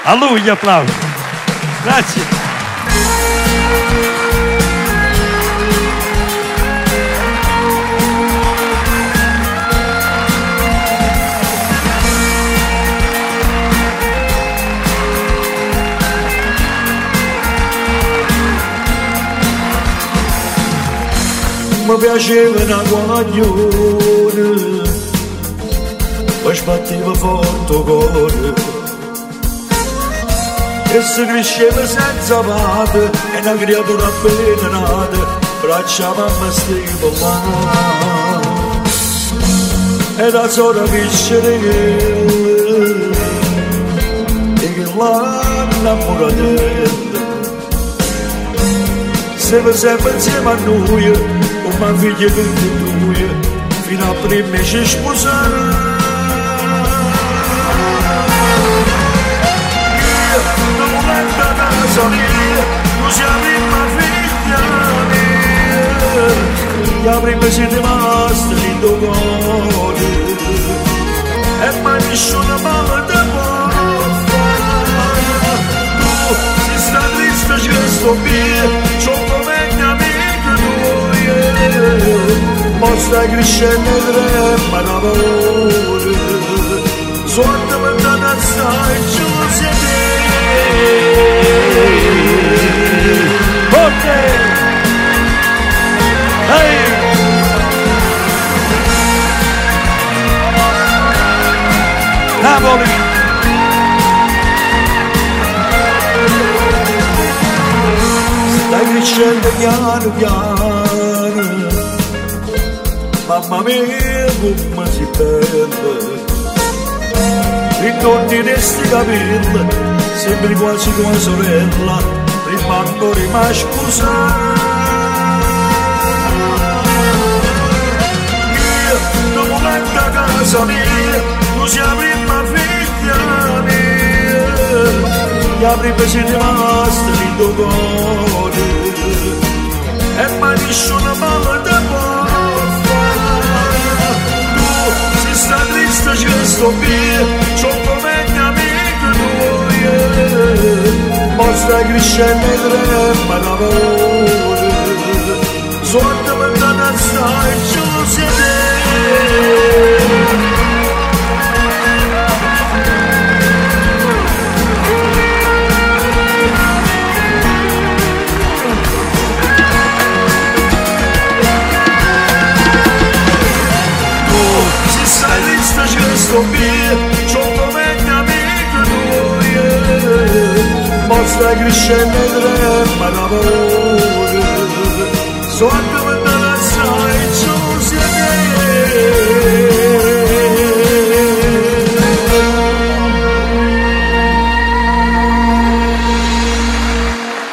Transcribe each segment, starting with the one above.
A lui gli applausi. Grazie. Mi piaceva una guaglione, poi sbatteva forte cuore, e si cresceva senza padre, e una creatura appena nata, braccia mamma stava là, e da sola piscerella, e che l'ha innamoratella, siamo sempre insieme a noi, una figlia tutte e due, fino a prima ci sposare. Io non volendo a casa mia, tu sei la prima figlia mia, la prima sei rimasta in tuo cuore, e mai nessuno male te può fare. Tu sei sta triste che sto via, c'ho come mia amica tua, ma stai crescendo e trema d'amore, sotto per te non stai giù se te. Forte! Ehi! Napoli! Stai crescendo piano piano, mamma mia come si bella, ritorni di sti capelli, sembri quasi tua sorella, prima ancora mai sposata. Io non volendo a casa mia, tu sei la prima figlia mia, la prima sei rimasta in tuo cuore, e mai nessuno male te può fare. Tu sei sta triste che sto via, c'ho come mia amica tua, ma stai crescendo e trema d'amore, sotto per te non stai giù se te. Sto via, c'ho come mia amica tua, ma stai crescendo e trema d'amore, sotto per te non sai giù se te.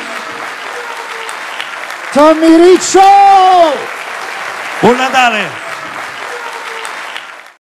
Tommy Riccio! Buon Natale!